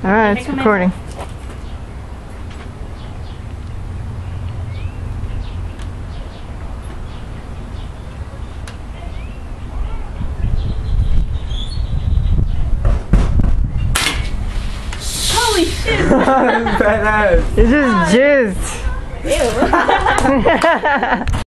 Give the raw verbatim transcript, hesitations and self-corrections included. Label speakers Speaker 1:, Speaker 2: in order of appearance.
Speaker 1: Alright, it's recording.
Speaker 2: Holy shit!
Speaker 3: Badass.
Speaker 1: It's just jizzed.
Speaker 2: Ew.